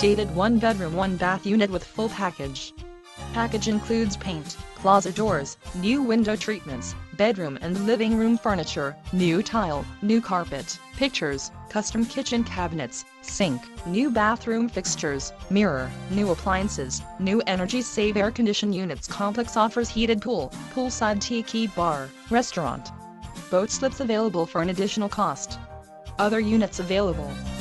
Updated 1-bedroom 1-bath unit with full package. Package includes paint, closet doors, new window treatments, bedroom and living room furniture, new tile, new carpet, pictures, custom kitchen cabinets, sink, new bathroom fixtures, mirror, new appliances, new energy-save air-conditioned units. Complex offers heated pool, poolside tiki bar, restaurant. Boat slips available for an additional cost. Other units available.